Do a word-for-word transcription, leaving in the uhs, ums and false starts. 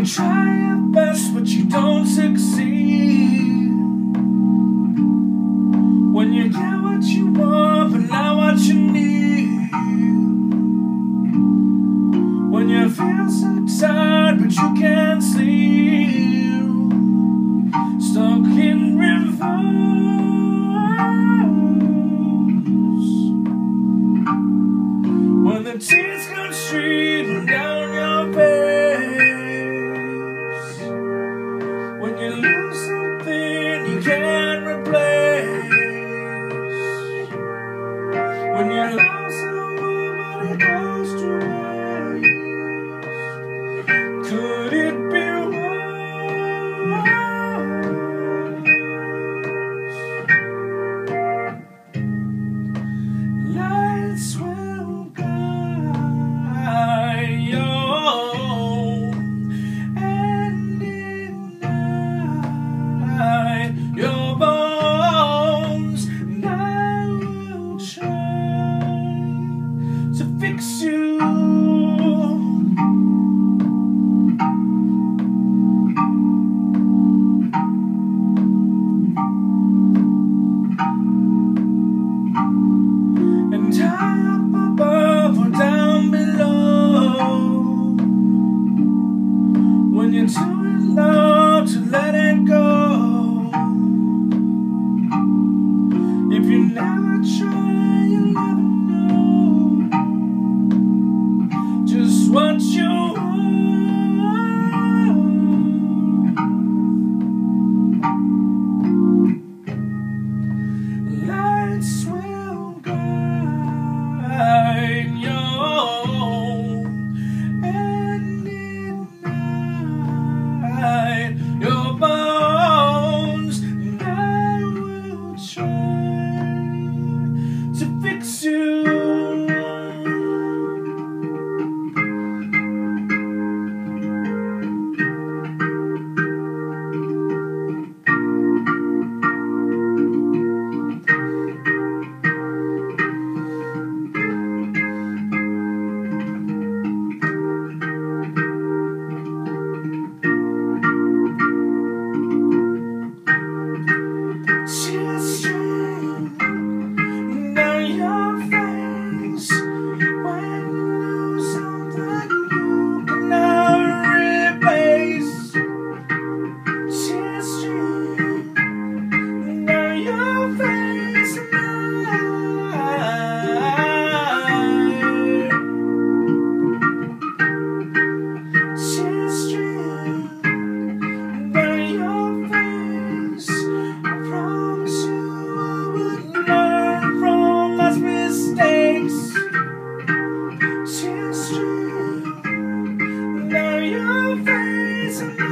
You try your best, but you don't succeed. When you get what you want, but not what you need. When you feel so tired, but you can't sleep. Stuck in reverse. When the tears come streaming down your face. When you lose something you can't replace. When you love someone but it goes to waste. Could it be worse? Lights will guide you, and in night your bones, and I will try to fix you. And high up above or down below, when you're too in love to let it go. If you never try, you'll never know just what you want. Lights will guide you, and in night your bones, and I will try to fix you. Tears stream down your face when you lose something you cannot replace. Tears stream down your face and I. Tears stream down your face. I promise you I would learn from life's mistakes. Tears stream down your face and